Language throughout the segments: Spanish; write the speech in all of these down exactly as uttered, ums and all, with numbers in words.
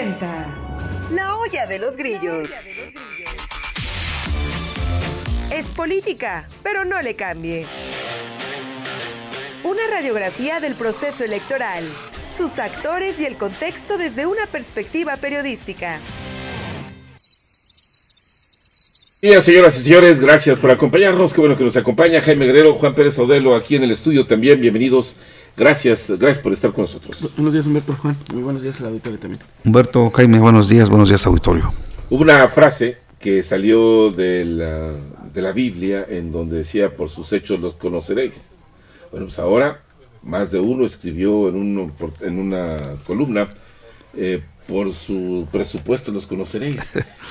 presenta La olla de los grillos. Es política, pero no le cambie. Una radiografía del proceso electoral, sus actores y el contexto desde una perspectiva periodística. Bien, señoras y señores, gracias por acompañarnos. Qué bueno que nos acompaña Jaime Guerrero, Juan Pérez Audelo aquí en el estudio también. Bienvenidos. Gracias, gracias por estar con nosotros. Buenos días, Humberto, Juan. Muy buenos días al auditorio también. Humberto, Jaime, buenos días, buenos días, auditorio. Hubo una frase que salió de la, de la Biblia en donde decía, por sus hechos los conoceréis. Bueno, pues ahora más de uno escribió en, un, en una columna, eh, por su presupuesto los conoceréis.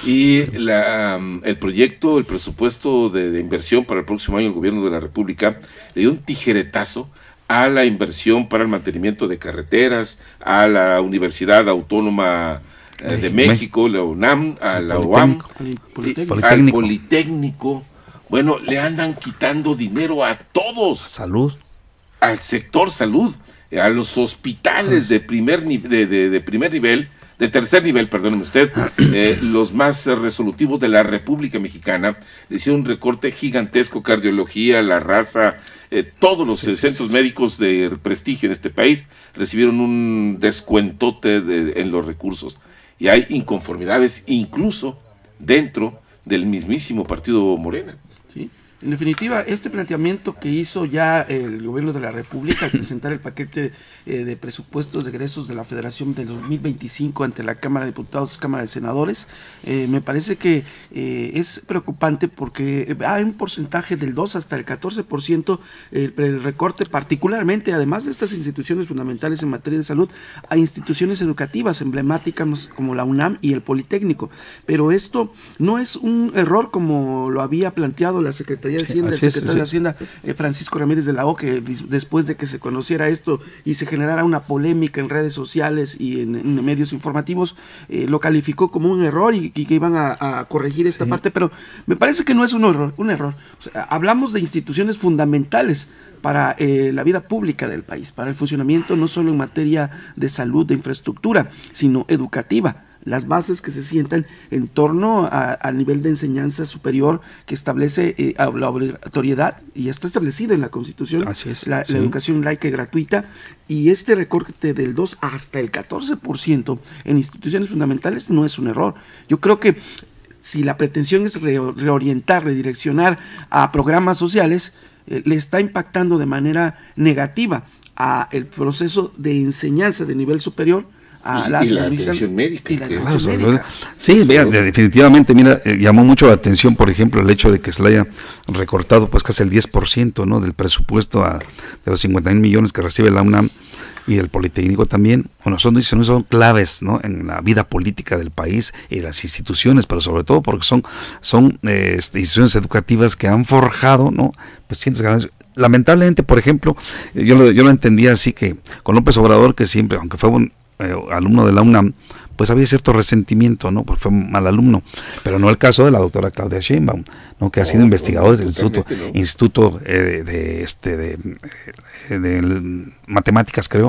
Y la, um, el proyecto, el presupuesto de, de inversión para el próximo año, el gobierno de la República le dio un tijeretazo a la inversión para el mantenimiento de carreteras, a la Universidad Autónoma eh, de México, la UNAM, a la U A M, Politécnico. al Politécnico. Bueno, le andan quitando dinero a todos. Salud. Al sector salud, a los hospitales de primer, ni de, de, de primer nivel, de tercer nivel, perdóneme usted, eh, los más resolutivos de la República Mexicana, le hicieron un recorte gigantesco, cardiología, la raza, eh, todos los sí, centros sí, sí. médicos de prestigio en este país recibieron un descuentote de, en los recursos. Y hay inconformidades incluso dentro del mismísimo partido Morena. Sí. En definitiva, este planteamiento que hizo ya el gobierno de la República al presentar el paquete eh, de presupuestos de egresos de la Federación del dos mil veinticinco ante la Cámara de Diputados y Cámara de Senadores, eh, me parece que eh, es preocupante porque hay un porcentaje del dos hasta el catorce por ciento el, el recorte, particularmente, además de estas instituciones fundamentales en materia de salud, a instituciones educativas emblemáticas como la UNAM y el Politécnico. Pero esto no es un error como lo había planteado la Secretaría de Hacienda, el secretario de Hacienda eh, Francisco Ramírez de la O, que después de que se conociera esto y se generara una polémica en redes sociales y en, en medios informativos, eh, lo calificó como un error y, y que iban a, a corregir esta sí. parte, pero me parece que no es un error, un error. O sea, hablamos de instituciones fundamentales para eh, la vida pública del país, para el funcionamiento no solo en materia de salud, de infraestructura, sino educativa. Las bases que se sientan en torno al nivel de enseñanza superior que establece eh, la obligatoriedad, y está establecido en la Constitución, Así es, la, sí. la educación laica y gratuita, y este recorte del dos hasta el catorce por ciento en instituciones fundamentales no es un error. Yo creo que si la pretensión es re reorientar, redireccionar a programas sociales, eh, le está impactando de manera negativa a el proceso de enseñanza de nivel superior, A y, la y la atención médica. Y la atención médica. Sí, vea, definitivamente, mira, eh, llamó mucho la atención, por ejemplo, el hecho de que se le haya recortado pues casi el diez por ciento, ¿no?, del presupuesto a, de los cincuenta mil millones que recibe la UNAM y el Politécnico también. Bueno, son, son, son claves, ¿no?, en la vida política del país y las instituciones, pero sobre todo porque son, son eh, instituciones educativas que han forjado, ¿no?, pues cientos de ganas. Lamentablemente, por ejemplo, yo lo, yo lo entendía así, que con López Obrador, que siempre, aunque fue un Eh, alumno de la UNAM, pues había cierto resentimiento, ¿no?, porque fue un mal alumno, pero no el caso de la doctora Claudia Sheinbaum, ¿no?, que ha sido oh, investigador del Instituto, no. Instituto eh, de, de, este, de, de, de matemáticas, creo,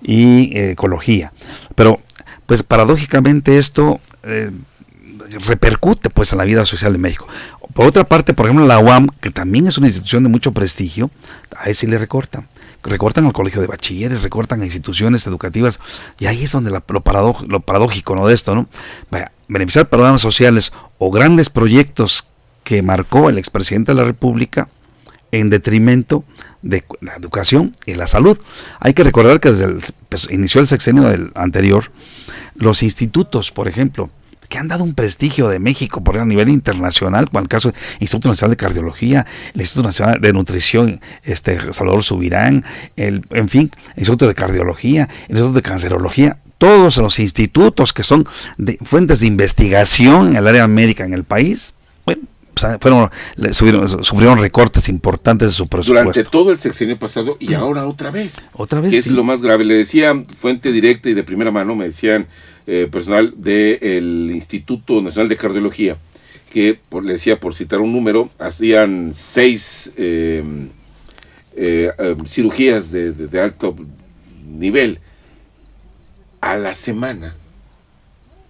y eh, ecología. Pero, pues paradójicamente esto eh, repercute pues en la vida social de México. Por otra parte, por ejemplo, la U A M, que también es una institución de mucho prestigio, a ese sí le recortan. Recortan al colegio de bachilleres, recortan a instituciones educativas, y ahí es donde la, lo, paradó, lo paradójico, ¿no?, de esto, ¿no? Vaya, beneficiar programas sociales o grandes proyectos que marcó el expresidente de la República en detrimento de la educación y la salud. Hay que recordar que desde el pues, inició el sexenio del anterior, los institutos, por ejemplo, que han dado un prestigio de México por a nivel internacional, como el caso del Instituto Nacional de Cardiología, el Instituto Nacional de Nutrición, este Salvador Subirán, el, en fin, el Instituto de Cardiología, el Instituto de Cancerología, todos los institutos que son de, fuentes de investigación en el área médica en el país, bueno, fueron, subieron, sufrieron recortes importantes de su presupuesto. Durante todo el sexenio pasado y ahora otra vez. Otra vez, que sí. Es lo más grave. Le decía, fuente directa y de primera mano, me decían eh, personal del Instituto Nacional de Cardiología, que por, le decía, por citar un número, hacían seis eh, eh, eh, cirugías de, de, de alto nivel a la semana.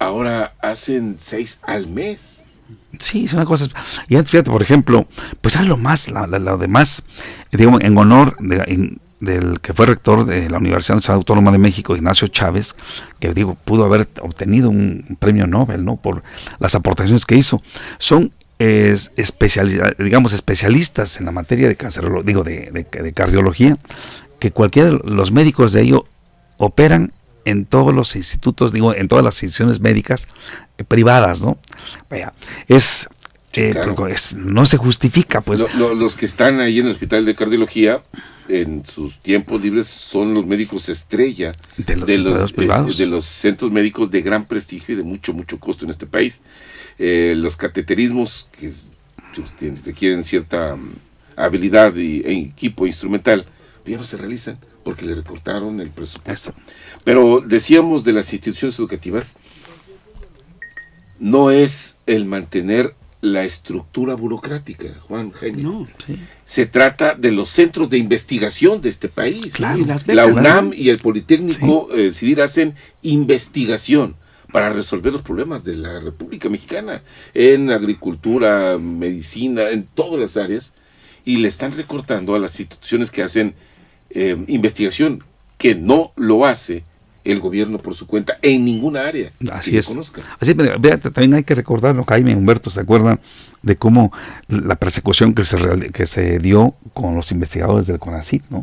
ahora hacen seis al mes. Sí, es una cosa. Y antes, fíjate, por ejemplo, pues haz lo más, la, la, lo demás, digamos, en honor de, en, del que fue rector de la Universidad Nacional Autónoma de México, Ignacio Chávez, que digo, pudo haber obtenido un premio Nobel, ¿no? Por las aportaciones que hizo. Son es, especialidad, digamos, especialistas en la materia de cancerología, digo, de, de, de cardiología, que cualquiera de los médicos de ello operan en todos los institutos, digo, en todas las instituciones médicas eh, privadas, ¿no? Vaya, es, eh, claro. es, no se justifica, pues. Lo, lo, los que están ahí en el hospital de cardiología, en sus tiempos libres, son los médicos estrella de los, de los, privados. Es, de los centros médicos de gran prestigio y de mucho, mucho costo en este país. Eh, los cateterismos, que es, requieren cierta um, habilidad y, e equipo instrumental, ya no se realizan porque le recortaron el presupuesto. Pero decíamos de las instituciones educativas, no es el mantener la estructura burocrática, Juan Jaime. No, sí. Se trata de los centros de investigación de este país. Claro, las becas, la UNAM, ¿no? Y el Politécnico sí. eh, CIDIR hacen investigación para resolver los problemas de la República Mexicana en agricultura, medicina, en todas las áreas, y le están recortando a las instituciones que hacen Eh, investigación, que no lo hace el gobierno por su cuenta en ninguna área. Así es. Conozca. Así, pero vea, también hay que recordarlo, Jaime, Humberto, ¿se acuerdan de cómo la persecución que se que se dio con los investigadores del CONACYT, ¿no?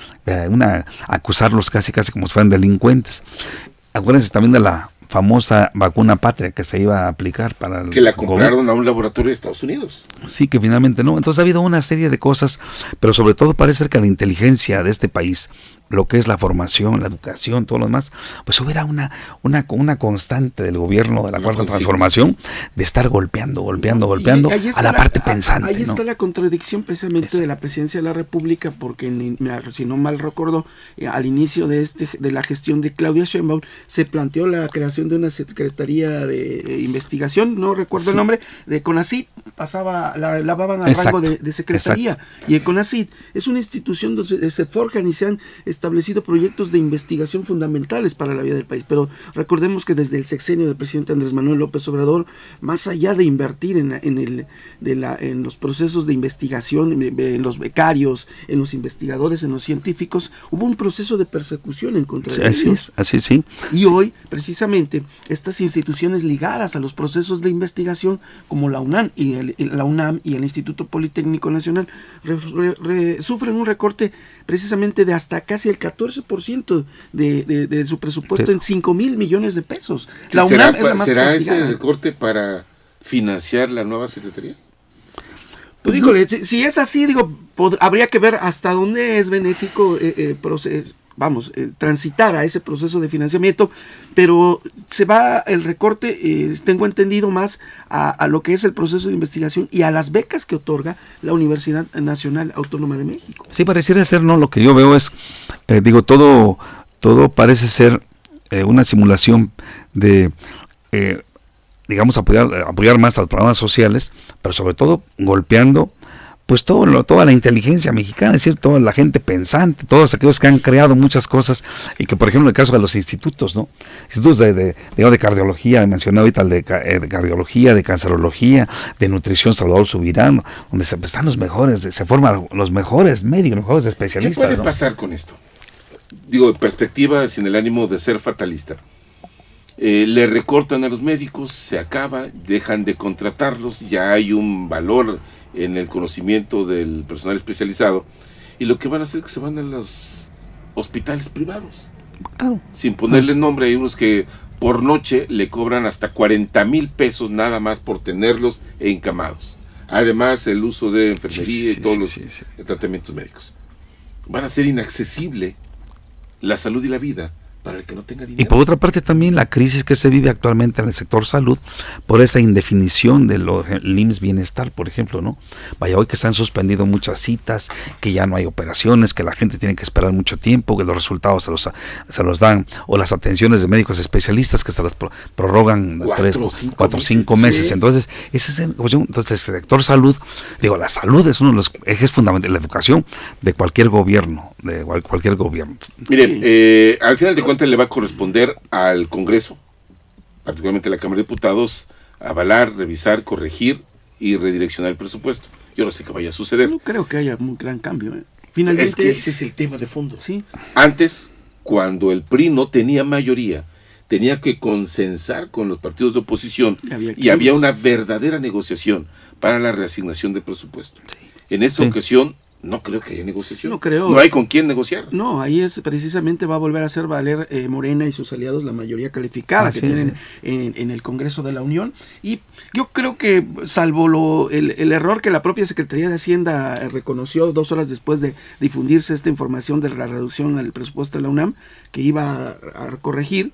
Una, acusarlos casi casi como si fueran delincuentes. Acuérdense también de la famosa vacuna patria que se iba a aplicar para el que la compraron gobierno. A un laboratorio de Estados Unidos. Sí, que finalmente no. Entonces ha habido una serie de cosas, pero sobre todo parece ser que la inteligencia de este país, lo que es la formación, la educación, todo lo demás, pues hubiera una una una constante del gobierno de la Cuarta no, Transformación de estar golpeando, golpeando, golpeando a la, la parte a, pensante. Ahí ¿no? está la contradicción precisamente es. de la presidencia de la República, porque si no mal recuerdo, al inicio de este de la gestión de Claudia Sheinbaum se planteó la creación de una secretaría de investigación, no recuerdo sí. el nombre, de CONACYT, pasaba, la lavaban al Exacto. rango de, de secretaría. Exacto. Y el CONACYT es una institución donde se forjan y se han establecido proyectos de investigación fundamentales para la vida del país, pero recordemos que desde el sexenio del presidente Andrés Manuel López Obrador, más allá de invertir en, en, el, de la, en los procesos de investigación, en los becarios, en los investigadores, en los científicos, hubo un proceso de persecución en contra sí, de así ellos. Es, así sí. Y hoy, precisamente, estas instituciones ligadas a los procesos de investigación, como la UNAM y el, la UNAM y el Instituto Politécnico Nacional, re, re, re, sufren un recorte precisamente de hasta casi el catorce por ciento de, de, de su presupuesto sí. en cinco mil millones de pesos. La ¿Será, UNAM es la más ¿será castigada. ese recorte para financiar la nueva secretaría? Pues dígole, si, si es así, digo, pod, habría que ver hasta dónde es benéfico eh, eh, proceso. vamos, eh, transitar a ese proceso de financiamiento, pero se va el recorte, eh, tengo entendido, más a, a lo que es el proceso de investigación y a las becas que otorga la Universidad Nacional Autónoma de México. Sí, pareciera ser, ¿no? Lo que yo veo es, eh, digo, todo, todo parece ser eh, una simulación de, eh, digamos, apoyar, apoyar más a los programas sociales, pero sobre todo golpeando pues todo lo, toda la inteligencia mexicana, es decir, toda la gente pensante, todos aquellos que han creado muchas cosas, y que por ejemplo en el caso de los institutos, ¿no? Institutos de, de, digamos, de cardiología, mencioné ahorita el de, de cardiología, de cancerología, de nutrición, Salvador Subirán, donde se, están los mejores, se forman los mejores médicos, los mejores especialistas. ¿Qué puede ¿no? pasar con esto? Digo, de perspectiva, sin el ánimo de ser fatalista. Eh, le recortan a los médicos, se acaba, dejan de contratarlos, ya hay un valor en el conocimiento del personal especializado, y lo que van a hacer es que se van a los hospitales privados, claro. sin ponerle nombre. Hay unos que por noche le cobran hasta cuarenta mil pesos nada más por tenerlos encamados, además el uso de enfermería sí, sí, y todos sí, los sí, sí. tratamientos médicos. Van a ser inaccesible la salud y la vida para el que no tenga dinero. Y por otra parte también la crisis que se vive actualmente en el sector salud, por esa indefinición de los I M S S Bienestar, por ejemplo, ¿no? Vaya, hoy que se han suspendido muchas citas, que ya no hay operaciones, que la gente tiene que esperar mucho tiempo, que los resultados se los, se los dan, o las atenciones de médicos especialistas que se las pro, prorrogan cuatro, tres, cinco cuatro, meses, cinco meses. Sí. Entonces, ese es el, entonces el sector salud, digo, la salud es uno de los ejes fundamentales, la educación de cualquier gobierno, de cualquier gobierno. Miren, eh, al final de cuentas le va a corresponder al Congreso particularmente la Cámara de Diputados, avalar, revisar, corregir y redireccionar el presupuesto. Yo no sé qué vaya a suceder. No creo que haya un gran cambio. ¿eh? Finalmente, es que ese es el tema de fondo. Sí. Antes, cuando el P R I no tenía mayoría, tenía que consensar con los partidos de oposición había y había una verdadera negociación para la reasignación de presupuesto. Sí. En esta sí. ocasión no creo que haya negociación. No creo. No hay con quién negociar. No, ahí es precisamente va a volver a hacer valer eh, Morena y sus aliados la mayoría calificada ah, que sí, tienen sí. En, en el Congreso de la Unión. Y yo creo que, salvo lo, el, el error que la propia Secretaría de Hacienda reconoció dos horas después de difundirse esta información de la reducción al presupuesto de la UNAM, que iba a, a corregir,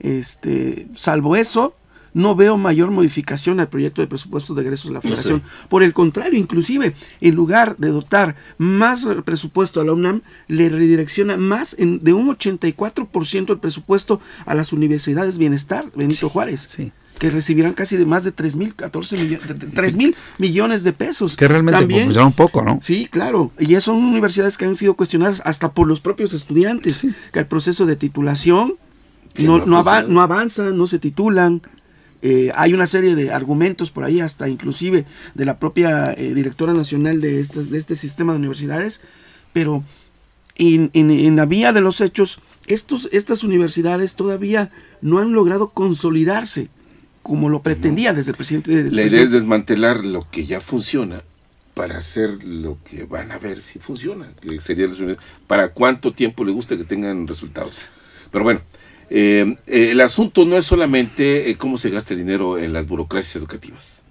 este, salvo eso, no veo mayor modificación al proyecto de presupuesto de egresos de la Federación. No sé. Por el contrario, inclusive, en lugar de dotar más presupuesto a la UNAM, le redirecciona más en, de un ochenta y cuatro por ciento el presupuesto a las universidades Bienestar, Benito sí, Juárez. Sí. Que recibirán casi de más de tres mil, catorce millones, tres mil millones de pesos. Que realmente funciona un poco, ¿no? Sí, claro. Y son universidades que han sido cuestionadas hasta por los propios estudiantes, sí. que el proceso de titulación no, no, av no avanza, no se titulan. Eh, hay una serie de argumentos por ahí, hasta inclusive de la propia eh, directora nacional de este, de este sistema de universidades, pero en, en, en la vía de los hechos, estos, estas universidades todavía no han logrado consolidarse como lo pretendía no. desde el presidente. Desde el la idea presidente. es desmantelar lo que ya funciona para hacer lo que van a ver si funciona, que sería para cuánto tiempo le gusta que tengan resultados. Pero bueno, Eh, eh, el asunto no es solamente eh, cómo se gasta el dinero en las burocracias educativas,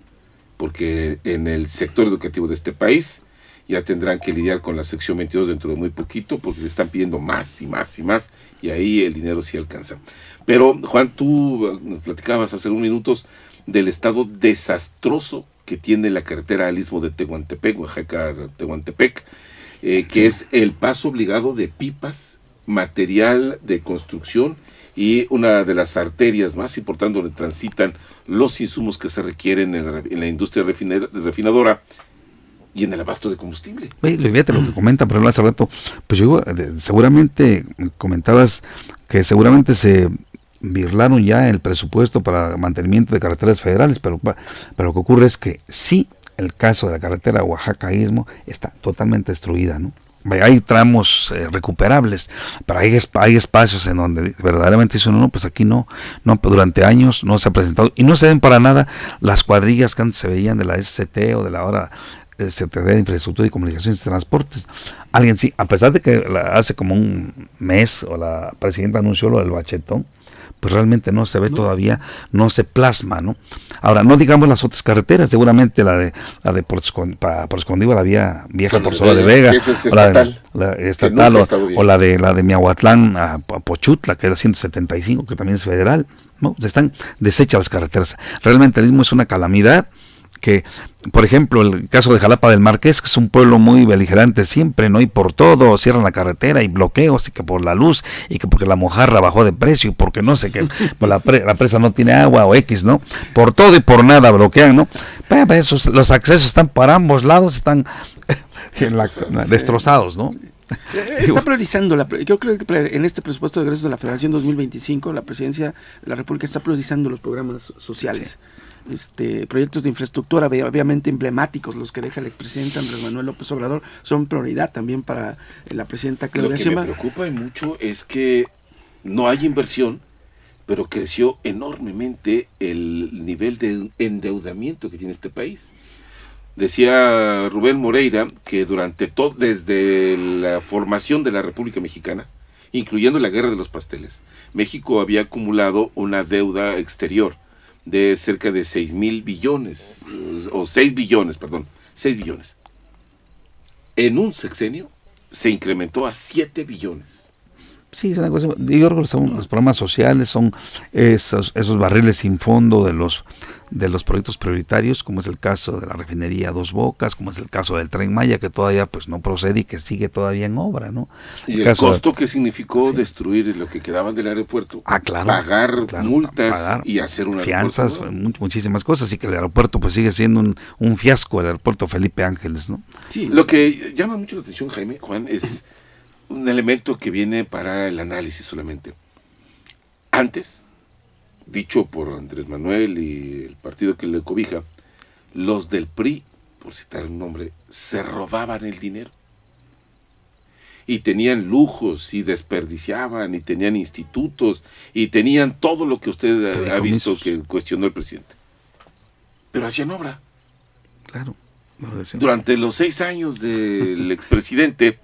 porque en el sector educativo de este país ya tendrán que lidiar con la sección veintidós dentro de muy poquito, porque le están pidiendo más y más y más, y ahí el dinero sí alcanza. Pero Juan, tú nos platicabas hace unos minutos del estado desastroso que tiene la carretera al istmo de Tehuantepec, Oaxaca-Tehuantepec, eh, que es el paso obligado de pipas, material de construcción, y una de las arterias más importantes donde transitan los insumos que se requieren en la, en la industria refinadora y en el abasto de combustible. Oye, fíjate lo que comenta, pero hace rato, pues yo seguramente comentabas que seguramente se birlaron ya el presupuesto para mantenimiento de carreteras federales, pero, pero lo que ocurre es que sí, el caso de la carretera Oaxaca-Istmo está totalmente destruida, ¿no? Hay tramos eh, recuperables, pero hay, hay espacios en donde verdaderamente dicen, no, no, pues aquí no, no, durante años no se ha presentado, y no se ven para nada las cuadrillas que antes se veían de la S C T o de la ahora Secretaría de Infraestructura y Comunicaciones y Transportes. Alguien sí, a pesar de que la, hace como un mes o la presidenta anunció lo del bachetón, pues realmente no se ve no. todavía, no se plasma, ¿no? Ahora, no digamos las otras carreteras, seguramente la de la de por, para, por Escondido, la vía vieja por Sola de Vega, es o la de, la estatal, o, o la de la de Miahuatlán a, a Pochutla, que era ciento setenta y cinco, que también es federal, ¿no? Están deshechas las carreteras. Realmente el istmo es una calamidad. Que, por ejemplo, el caso de Jalapa del Marqués, que es un pueblo muy beligerante siempre, ¿no? Y por todo cierran la carretera y bloqueos, y que por la luz, y que porque la mojarra bajó de precio, y porque no sé, que pues la, pre, la presa no tiene agua o X, ¿no? Por todo y por nada bloquean, ¿no? Pero esos, los accesos están por ambos lados, están en la, destrozados, ¿no? Está priorizando, la, yo creo que en este presupuesto de egresos de la Federación dos mil veinticinco, la Presidencia de la República está priorizando los programas sociales. Sí. Este, proyectos de infraestructura obviamente emblemáticos, los que deja el expresidente Andrés Manuel López Obrador, son prioridad también para la presidenta Claudia Sheinbaum. Lo que me preocupa mucho es que no hay inversión, pero creció enormemente el nivel de endeudamiento que tiene este país. Decía Rubén Moreira que durante todo, desde la formación de la República Mexicana, incluyendo la Guerra de los Pasteles, México había acumulado una deuda exterior de cerca de seis mil billones, o seis billones, perdón, seis billones. En un sexenio se incrementó a siete billones. Sí, es una cosa, yo creo que son los programas sociales, son esos, esos barriles sin fondo de los de los proyectos prioritarios, como es el caso de la refinería Dos Bocas, como es el caso del Tren Maya, que todavía pues no procede y que sigue todavía en obra, ¿no? Y el, el costo de, que significó sí. destruir lo que quedaban del aeropuerto, ah, claro, pagar claro, multas pagar y hacer una fianzas, muchísimas cosas, y que el aeropuerto pues sigue siendo un, un fiasco, el aeropuerto Felipe Ángeles, ¿no? Sí, lo que llama mucho la atención, Jaime, Juan, es un elemento que viene para el análisis solamente. Antes, dicho por Andrés Manuel y el partido que le cobija, los del P R I, por citar un nombre, se robaban el dinero. Y tenían lujos y desperdiciaban y tenían institutos y tenían todo lo que usted ha visto que cuestionó el presidente. Pero hacían obra. Claro. Durante los seis años del expresidente,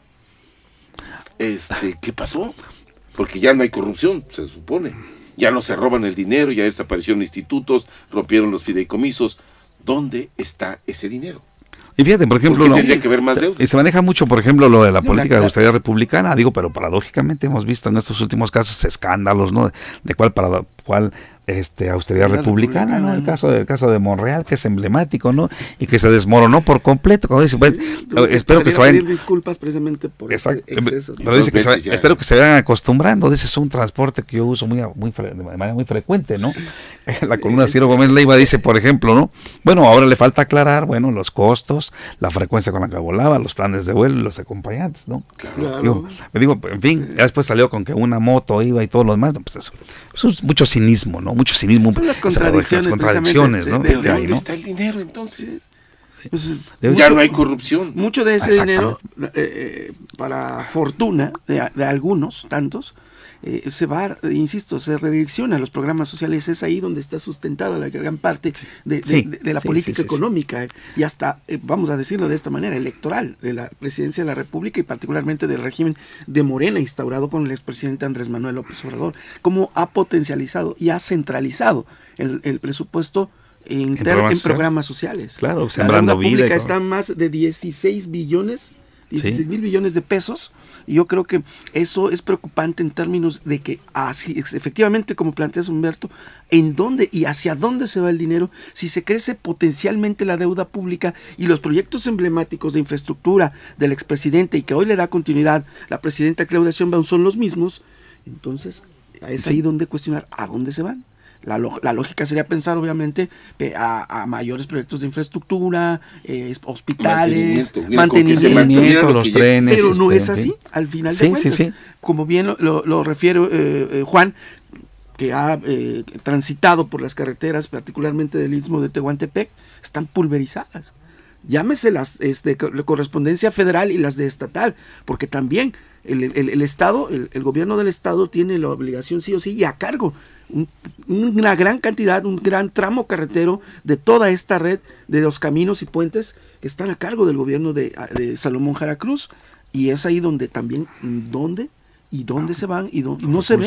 este, ¿qué pasó? Porque ya no hay corrupción, se supone. Ya no se roban el dinero, ya desaparecieron institutos, rompieron los fideicomisos. ¿Dónde está ese dinero? Y fíjate, por ejemplo, no, tendría que haber más deuda. Y se maneja mucho, por ejemplo, lo de la política de austeridad republicana, digo, pero paradójicamente hemos visto en estos últimos casos escándalos, ¿no? De, de cuál para cuál este austeridad republicana, republicana, ¿no? El caso del caso de Monreal, que es emblemático, ¿no? Y que se desmoronó por completo. Cuando dice, pues, sí, espero que se vayan. Pedir disculpas precisamente por ese exceso. Pero dice que se vayan, espero que se vayan acostumbrando. Ese es un transporte que yo uso muy, muy de manera muy frecuente, ¿no? La columna Ciro Gómez Leiva dice, por ejemplo, ¿no? Bueno, ahora le falta aclarar, bueno, los costos, la frecuencia con la que volaba, los planes de vuelo y los acompañantes, ¿no? Claro. Digo, me digo, en fin, ya después salió con que una moto iba y todo lo demás, no, pues eso, eso es mucho cinismo, ¿no? Mucho cinismo. Son las contradicciones, las contradicciones, ¿no? ¿De, de, de dónde ¿no? está el dinero entonces? Pues, ya mucho, no hay corrupción. Mucho de ese dinero, eh, para fortuna de, de algunos, tantos, eh, se va, insisto, se redirecciona a los programas sociales. Es ahí donde está sustentada la gran parte de, de, sí, de, de la sí, política sí, sí, económica sí. y hasta, eh, vamos a decirlo de esta manera, electoral, de la presidencia de la República y particularmente del régimen de Morena instaurado con el expresidente Andrés Manuel López Obrador, cómo ha potencializado y ha centralizado el, el presupuesto en, en, ter, programas, en programas sociales. Claro, la deuda pública está en más de dieciséis billones, dieciséis mil billones de pesos. Y yo creo que eso es preocupante en términos de que así, efectivamente, como planteas, Humberto, en dónde y hacia dónde se va el dinero, si se crece potencialmente la deuda pública y los proyectos emblemáticos de infraestructura del expresidente y que hoy le da continuidad la presidenta Claudia Sheinbaum son los mismos, entonces es ahí donde cuestionar a dónde se van. La, la lógica sería pensar, obviamente, a, a mayores proyectos de infraestructura, eh, hospitales, mantenimiento, mantenimiento los trenes. Pero no este, es así, al final sí, de cuentas. Sí, sí. Como bien lo, lo, lo refiere eh, eh, Juan, que ha eh, transitado por las carreteras, particularmente del Istmo de Tehuantepec, están pulverizadas. Llámese las este, correspondencia federal y las de estatal, porque también el, el, el Estado, el, el gobierno del Estado tiene la obligación sí o sí y a cargo un, una gran cantidad, un gran tramo carretero de toda esta red de los caminos y puentes que están a cargo del gobierno de, de Salomón Jara Cruz, y es ahí donde también, ¿dónde? ¿Y dónde se van? Y, dónde, y no se ve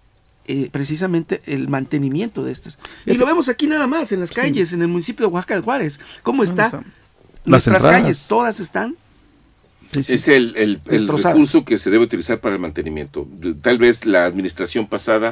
Eh, precisamente el mantenimiento de estas. Y lo vemos aquí nada más, en las calles, sí. en el municipio de Oaxaca de Juárez. ¿Cómo está? Nuestras calles, todas están. Sí, sí. Es el, el, el recurso que se debe utilizar para el mantenimiento. Tal vez la administración pasada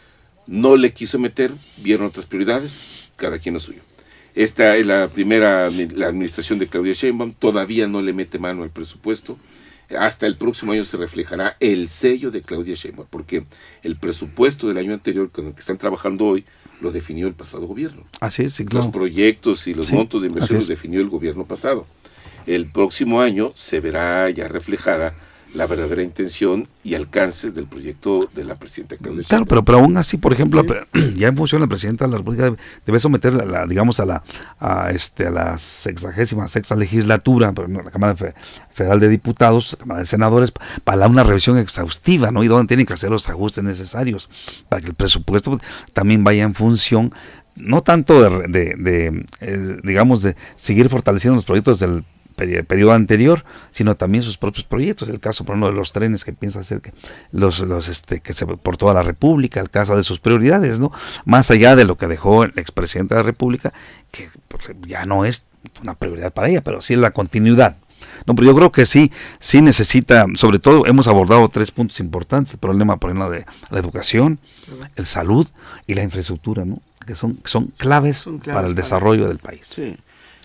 no le quiso meter, vieron otras prioridades, cada quien lo suyo. Esta es la primera, la administración de Claudia Sheinbaum, todavía no le mete mano al presupuesto. Hasta el próximo año se reflejará el sello de Claudia Sheinbaum, porque el presupuesto del año anterior con el que están trabajando hoy lo definió el pasado gobierno. Así es, sí, claro. Los proyectos y los sí, montos de inversión los definió el gobierno pasado. El próximo año se verá ya reflejada la verdadera intención y alcances del proyecto de la presidenta Claudia Sheinbaum. Claro, pero, pero aún así, por ejemplo, sí. ya en función la presidenta de la República debe, debe someter, la, la, digamos, a la a este a la sexagésima sexta legislatura, la Cámara Federal de Diputados, la Cámara de Senadores, para una revisión exhaustiva, ¿no? Y donde tienen que hacer los ajustes necesarios para que el presupuesto también vaya en función, no tanto de, de, de eh, digamos, de seguir fortaleciendo los proyectos del periodo anterior, sino también sus propios proyectos. El caso, por ejemplo, de los trenes que piensa hacer que los, los este que se por toda la República, el caso de sus prioridades, ¿no? Más allá de lo que dejó el expresidente de la República, que ya no es una prioridad para ella, pero sí es la continuidad. No, pero yo creo que sí, sí necesita, sobre todo hemos abordado tres puntos importantes, el problema, por ejemplo, de la educación, el salud y la infraestructura, ¿no? Que son, son claves, son claves para el desarrollo para... del país. Sí.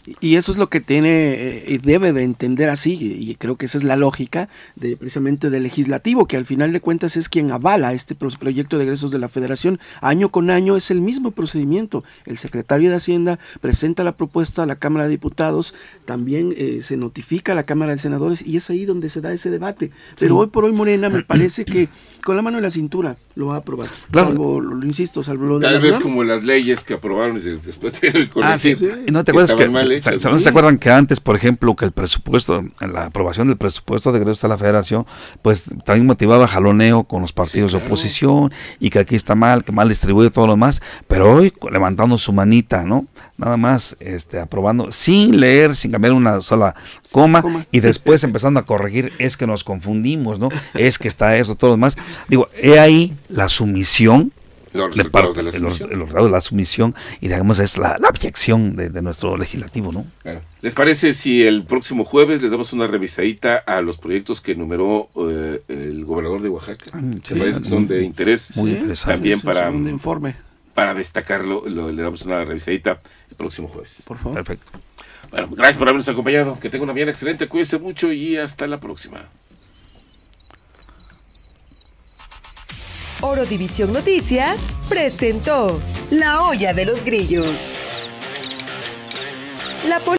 Y eso es lo que tiene y eh, debe de entender así, y creo que esa es la lógica de precisamente del legislativo, que al final de cuentas es quien avala este proyecto de egresos de la Federación. Año con año es el mismo procedimiento. El secretario de Hacienda presenta la propuesta a la Cámara de Diputados, también eh, se notifica a la Cámara de Senadores y es ahí donde se da ese debate. Pero sí. Hoy por hoy Morena me parece que con la mano en la cintura lo va a aprobar. Claro. Salvo, lo, lo insisto, salvo lo de Tal la vez UNAM. Como las leyes que aprobaron y después de ah, sí. Sí. ¿Y no te acuerdas que, que mal hechas, ¿no? ¿Se acuerdan que antes, por ejemplo, que el presupuesto, la aprobación del presupuesto de egresos a la Federación, pues también motivaba jaloneo con los partidos sí, claro. de oposición y que aquí está mal, que mal distribuye todo lo demás, pero hoy levantando su manita, ¿no? Nada más este, aprobando, sin leer, sin cambiar una sola coma, coma. Y después empezando a corregir, es que nos confundimos, ¿no? Es que está eso, todo lo demás. Digo, he ahí la sumisión. Los de resultados parte, de la sumisión. Los, los resultados de la sumisión y digamos es la, la abyección de, de nuestro legislativo, ¿no? Claro. ¿Les parece si el próximo jueves le damos una revisadita a los proyectos que enumeró eh, el gobernador de Oaxaca? Ah, sí, ¿te parece que son de interés? Muy sí, interesante. También para, un informe. para destacarlo, lo, le damos una revisadita el próximo jueves. Por favor. Perfecto. Bueno, gracias por habernos acompañado. Que tenga una mañana excelente, cuídense mucho y hasta la próxima. Oro División Noticias presentó La Olla de los Grillos. La